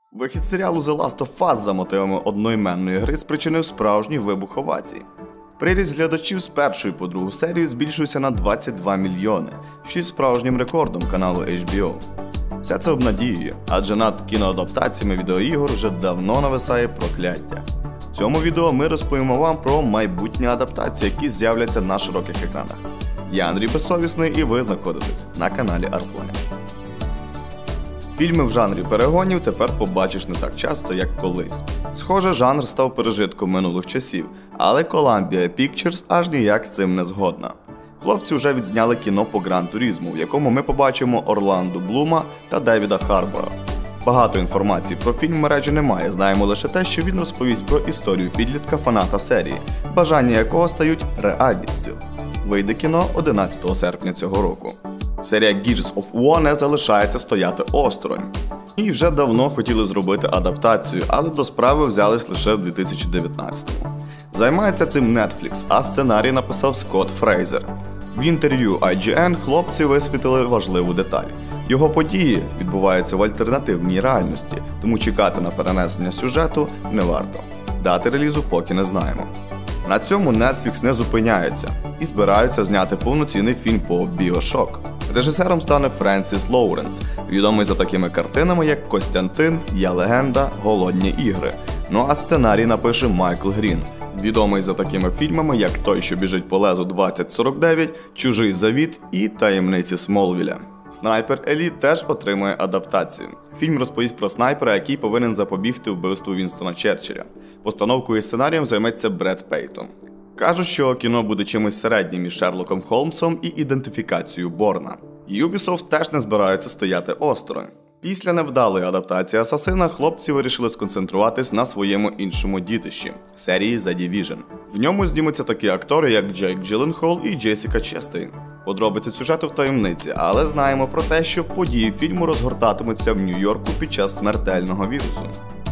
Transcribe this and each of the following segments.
Вихід серіалу The Last of Us за мотивами одноіменної гри спричинив справжній вибух овацій. Приріст глядачів з першої по другу серію збільшився на 22 мільйони, що є справжнім рекордом каналу HBO. Все це обнадіює, адже над кіноадаптаціями відеоігор вже давно нависає прокляття. В цьому відео ми розповімо вам про майбутні адаптації, які з'являться на широких екранах. Я Андрій Безсовісний і ви знаходитесь на каналі Artline. Фільми в жанрі перегонів тепер побачиш не так часто, як колись. Схоже, жанр став пережитком минулих часів, але Columbia Pictures аж ніяк з цим не згодна. Хлопці вже відзняли кіно по Гран-туризму, в якому ми побачимо Орландо Блума та Девіда Харбора. Багато інформації про фільм в мережі немає, знаємо лише те, що він розповість про історію підлітка-фаната серії, бажання якого стають реальністю. Вийде кіно 11 серпня цього року. Серія Gears of War не залишається стояти осторонь. І вже давно хотіли зробити адаптацію, але до справи взялись лише в 2019-му. Займається цим Netflix, а сценарій написав Скотт Фрейзер. В інтерв'ю IGN хлопці висвітлили важливу деталь. Його події відбуваються в альтернативній реальності, тому чекати на перенесення сюжету не варто. Дати релізу поки не знаємо. На цьому Netflix не зупиняється і збираються зняти повноцінний фільм по BioShock. Режисером стане Френсіс Лоуренс, відомий за такими картинами, як «Костянтин», «Я легенда», «Голодні ігри». Ну а сценарій напише Майкл Грін, відомий за такими фільмами, як «Той, що біжить по лезу 2049», «Чужий завіт» і «Таємниці Смолвіля». «Снайпер Еліт» теж отримує адаптацію. Фільм розповість про снайпера, який повинен запобігти вбивству Вінстона Черчилля. Постановкою і сценарієм займеться Бред Пейтон. Кажуть, що кіно буде чимось середнім між Шерлоком Холмсом і ідентифікацією Борна. Ubisoft теж не збирається стояти осторонь. Після невдалої адаптації Асасина хлопці вирішили сконцентруватись на своєму іншому дітищі – серії The Division. В ньому знімуться такі актори, як Джейк Джилленхол і Джесіка Честейн. Подробиці сюжету в таємниці, але знаємо про те, що події фільму розгортатимуться в Нью-Йорку під час смертельного вірусу.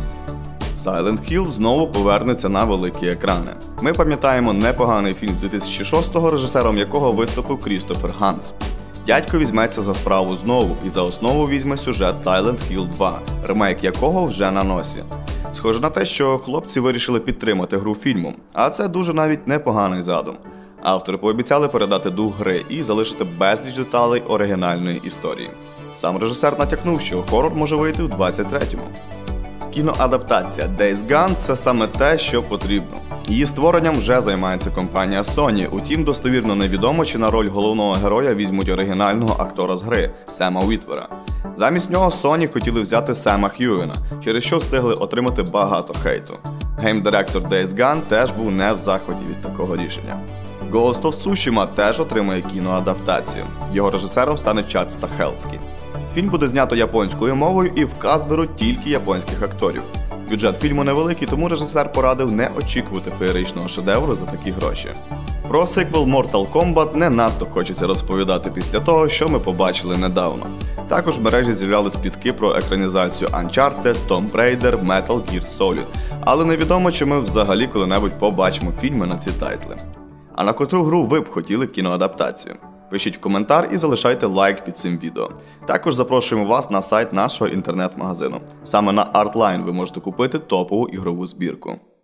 Silent Hill знову повернеться на великі екрани. Ми пам'ятаємо непоганий фільм з 2006-го, режисером якого виступив Крістофер Ганс. Дядько візьметься за справу знову і за основу візьме сюжет Silent Hill 2, ремейк якого вже на носі. Схоже на те, що хлопці вирішили підтримати гру фільмом, а це дуже навіть непоганий задум. Автори пообіцяли передати дух гри і залишити безліч деталей оригінальної історії. Сам режисер натякнув, що хорор може вийти у 23-му. Кіноадаптація Days Gone – це саме те, що потрібно. Її створенням вже займається компанія Sony, утім достовірно невідомо, чи на роль головного героя візьмуть оригінального актора з гри – Сема Уітвера. Замість нього Sony хотіли взяти Сема Х'юена, через що встигли отримати багато хейту. Гейм-директор Days Gone теж був не в захваті від такого рішення. Ghost of Tsushima теж отримає кіноадаптацію. Його режисером стане Чад Стахелський. Фільм буде знято японською мовою і в каст беруть тільки японських акторів. Бюджет фільму невеликий, тому режисер порадив не очікувати феєричного шедевру за такі гроші. Про сиквел Mortal Kombat не надто хочеться розповідати після того, що ми побачили недавно. Також в мережі з'являлись плітки про екранізацію Uncharted, Tomb Raider, Metal Gear Solid. Але невідомо, чи ми взагалі коли-небудь побачимо фільми на ці тайтли. А на котру гру ви б хотіли кіноадаптацію? Пишіть в коментар і залишайте лайк під цим відео. Також запрошуємо вас на сайт нашого інтернет-магазину. Саме на Artline ви можете купити топову ігрову збірку.